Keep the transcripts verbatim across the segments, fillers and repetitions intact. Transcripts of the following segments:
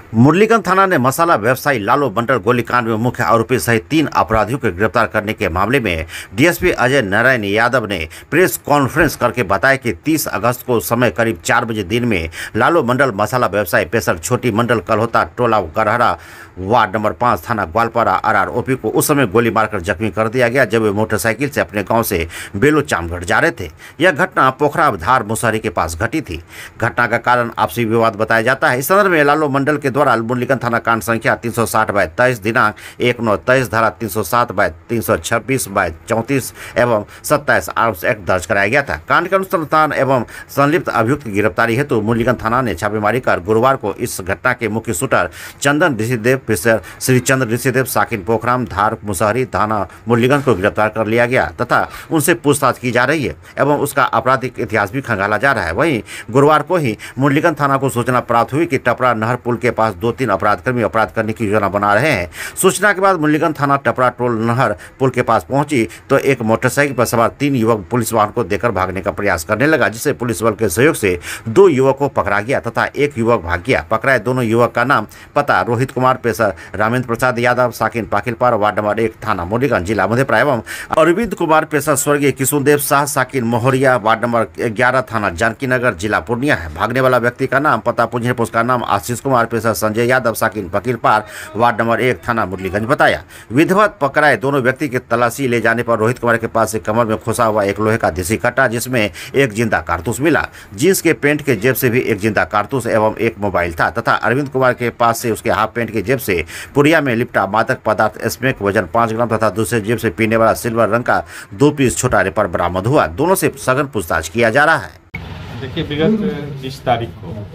मुरलीगंज थाना ने मसाला व्यवसायी लालू मंडल गोलीकांड में मुख्य आरोपी सहित तीन अपराधियों को गिरफ्तार करने के मामले में डीएसपी अजय नारायण यादव ने प्रेस कॉन्फ्रेंस करके बताया कि तीस अगस्त को समय करीब चार बजे दिन में लालू मंडल मसाला व्यवसायी पेशर छोटी मंडल कलहोता टोला गरहरा वार्ड नंबर पाँच थाना ग्वालपारा आरआरओपी को उस समय गोली मारकर जख्मी कर दिया गया जब वे मोटरसाइकिल से अपने गांव से बेलो चामगढ़ जा रहे थे। यह घटना पोखरा धार मुसहरी के पास घटी थी। घटना का कारण आपसी विवाद बताया जाता है। इस संदर्भ में लालू मंडल के द्वारा मुरलीगंज थाना कांड संख्या तीन सौ साठ बाय तेईस दिनांक एक नौ तेईस धारा तीन सौ सात बाय तीन सौ छब्बीस बाय चौंतीस एवं सत्ताईस आर्म्स एक्ट दर्ज कराया गया था। कांड के अनुसंधान एवं संलिप्त अभियुक्त की गिरफ्तारी हेतु मुरलीगंज थाना ने छापेमारी कर गुरुवार को इस घटना के मुख्य शूटर चंदन ऋषिदेव पेशर श्री चंद्र ऋषिदेव साकिन पोखराम धार मुसहरी थाना मुरलीगंज को गिरफ्तार कर लिया गया तथा उनसे पूछताछ की जा रही है एवं उसका आपराधिक इतिहास भी खंगाला जा रहा है। वहीं गुरुवार को ही मुरलीगंज थाना को सूचना प्राप्त हुई कि टपरा नहर पुल के पास दो तीन अपराधकर्मी अपराध करने की योजना बना रहे हैं। सूचना के बाद मुरलीगंज थाना टपरा टोल नहर पुल के पास पहुंची तो एक मोटरसाइकिल पर सवार तीन युवक पुलिस वाहन को देकर भागने का प्रयास करने लगा, जिससे पुलिस बल के सहयोग से दो युवकों को पकड़ा गया तथा एक युवक भाग गया। पकड़ाए दोनों युवक का नाम पता रोहित कुमार पेशर रामेंद्र प्रसाद यादव साकिन पाकिलपार वार्ड नंबर एक थाना मुरलीगंज जिला मधेपुरा एवं अरविंद कुमार पेशर स्वर्गीय किशुनदेव शाह साकिन मोहरिया वार्ड नंबर ग्यारह थाना जानकीनगर जिला पूर्णिया है। भागने वाला व्यक्ति का नाम पता पूछने पर उसका नाम आशीष कुमार पेशर संजय यादव साकिन पाकिलपार वार्ड नंबर एक थाना मुरलीगंज बताया। विधिवत पकड़ाए दोनों व्यक्ति की तलाशी ले जाने पर रोहित कुमार के पास से कमर में खोसा हुआ एक लोहे का देसी कट्टा जिसमें एक जिंदा कारतूस मिला। जींस के पेंट के जेब से भी एक जिंदा कारतूस एवं एक मोबाइल था तथा अरविंद कुमार के पास से उसके हाफ पेंट की जेब से पुड़िया में लिपटा मादक पदार्थ स्मैक वजन पाँच ग्राम तथा दूसरे जेब से पीने वाला सिल्वर रंग का दो पीस छोटा रेपर बरामद हुआ। दोनों से सघन पूछताछ किया जा रहा है। देखिए, विगत बीस तारीख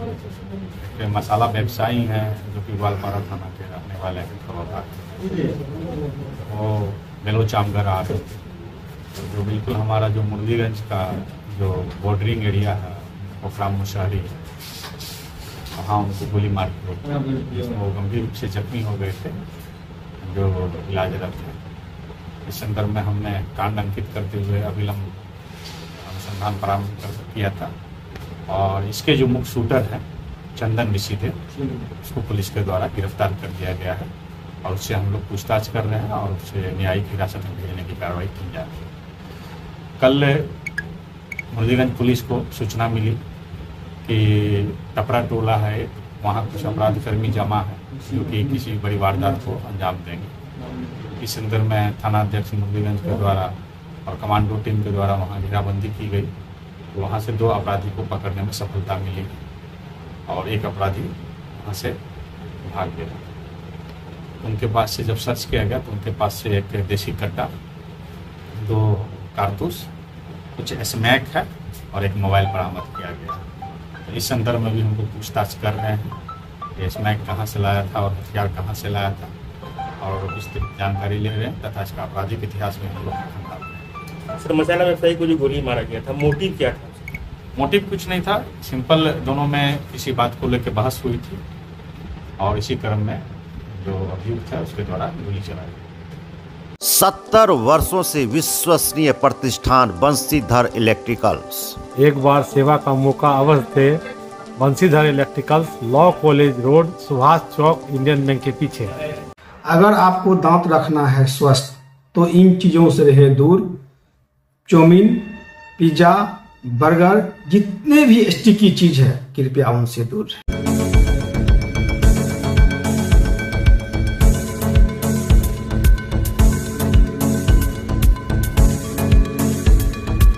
को मसाला व्यवसायी हैं जो कि ग्वालपारा थाना के रहने वाले हैं, वो बेलो चामगढ़ आ रहे तो जो बिल्कुल हमारा जो मुरलीगंज का जो बॉर्डरिंग एरिया है पोखरा मुसहरी वहाँ उनको गोली मार के जिसमें वो गंभीर रूप से जख्मी हो गए थे जो इलाजरत थे। इस संदर्भ में हमने कांड अंकित करते हुए अविलंब अनुसंधान प्रारंभ कर किया था और इसके जो मुख्य शूटर हैं चंदन ऋषिदेव उसको पुलिस के द्वारा गिरफ्तार कर दिया गया है और उससे हम लोग पूछताछ कर रहे हैं और उससे न्यायिक हिरासत में भेजने की कार्रवाई की जा रही है। कल मुरलीगंज पुलिस को सूचना मिली कि टपरा टोला है, वहाँ कुछ अपराधकर्मी जमा है जो कि किसी बड़ी वारदात को अंजाम देंगे। इस संदर्भ में थाना अध्यक्ष मुरलीगंज के द्वारा और कमांडो टीम के द्वारा वहाँ घेराबंदी की गई। तो वहाँ से दो अपराधी को पकड़ने में सफलता मिली और एक अपराधी वहाँ से भाग गया। उनके पास से जब सर्च किया गया तो उनके पास से एक देसी कट्टा, दो कारतूस, कुछ स्मैक है और एक मोबाइल बरामद किया गया। तो इस संदर्भ में भी हम लोग पूछताछ कर रहे हैं कि स्मैक कहाँ से लाया था और हथियार कहाँ से लाया था और विस्तृत जानकारी ले रहे हैं तथा इसका आपराधिक इतिहास में हम लोग खंगाल रहे हैं। सर, मसाला व्यवसायी को जो गोली मारा गया था, मोटिव क्या था? मोटिव कुछ नहीं था, सिंपल दोनों में किसी बात को लेकर बहस हुई थी और इसी क्रम में जो अभियुक्त है उसके द्वारा गोली चलाई गई। सत्तर वर्षों से विश्वसनीय प्रतिष्ठान बंसीधर इलेक्ट्रिकल्स। एक बार सेवा का मौका अवश्य दे। Bansidhar electricals, law college road, Subhash Chowk, Indian bank के पीछे। अगर आपको दांत रखना है स्वस्थ तो इन चीजों से रहे दूर। चाउमीन, पिज्जा, बर्गर, जितने भी स्टिकी चीज है कृपया उनसे दूर रहे।